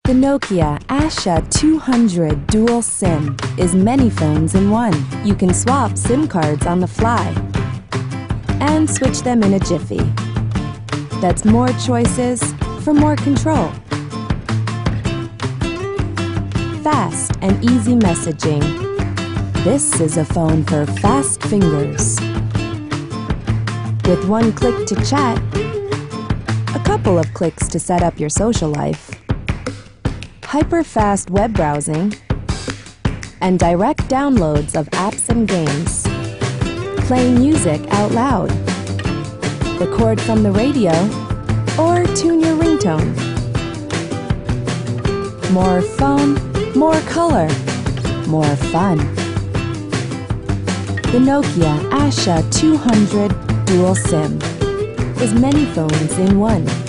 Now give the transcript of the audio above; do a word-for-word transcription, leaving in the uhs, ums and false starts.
The Nokia Asha two hundred Dual SIM is many phones in one. You can swap SIM cards on the fly and switch them in a jiffy. That's more choices for more control. Fast and easy messaging. This is a phone for fast fingers. With one click to chat, a couple of clicks to set up your social life, hyper-fast web browsing, and direct downloads of apps and games. Play music out loud, record from the radio, or tune your ringtone. More phone, more color, more fun. The Nokia Asha two hundred Dual SIM is many phones in one.